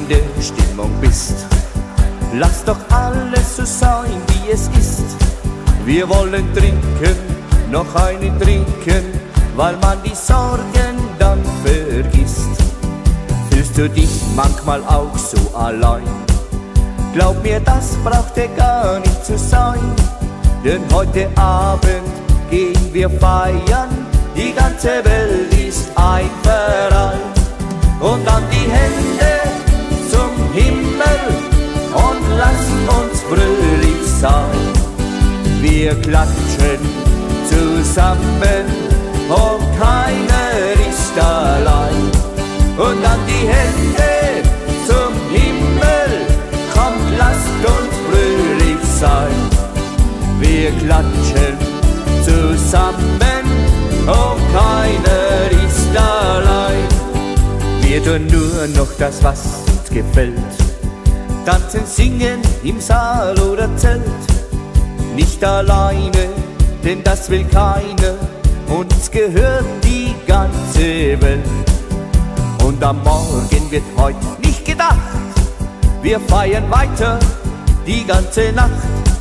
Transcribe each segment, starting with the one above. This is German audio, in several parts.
der Stimmung bist. Lass doch alles so sein, wie es ist. Wir wollen trinken, noch einen trinken, weil man die Sorgen dann vergisst. Fühlst du dich manchmal auch so allein? Glaub mir, das braucht dir gar nicht zu sein. Denn heute Abend gehen wir feiern, die ganze Welt ist ein Verein. Und dann die Hände zum Himmel und lassen uns fröhlich sein. Wir klatschen zusammen und keiner ist allein. Und dann die Hände zum Himmel, kommt, lasst uns fröhlich sein. Wir klatschen zusammen und keiner ist allein. Wir tun nur noch das, was uns gefällt. Tanzen, singen im Saal oder Zelt. Nicht alleine, denn das will keiner. Uns gehört die ganze Welt. Und am Morgen wird heute nicht gedacht. Wir feiern weiter die ganze Nacht.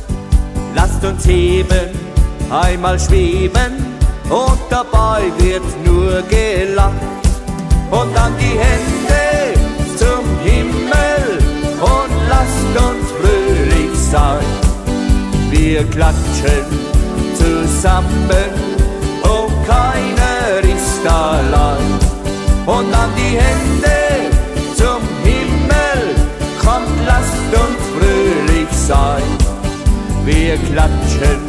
Lasst uns heben, einmal schweben, und dabei wird nur gelacht. Und dann die Hände zum Himmel und lasst uns fröhlich sein. Wir klatschen zusammen und keiner ist allein. Und dann die Hände zum Himmel, kommt, lasst uns fröhlich sein. Wir klatschen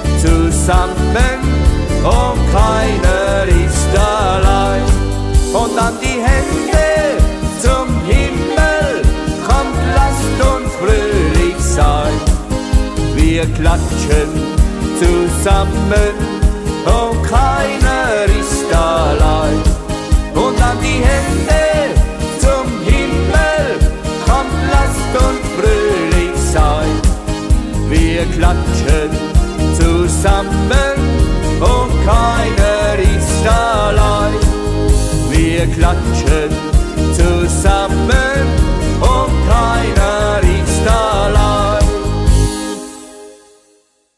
zusammen und keiner ist allein. Und dann die Hände zum Himmel, kommt, lasst uns fröhlich sein. Wir klatschen zusammen und keiner ist allein. Und dann die Hände zum Himmel, kommt, lasst uns fröhlich sein. Wir klatschen zusammen und keiner ist allein. Wir klatschen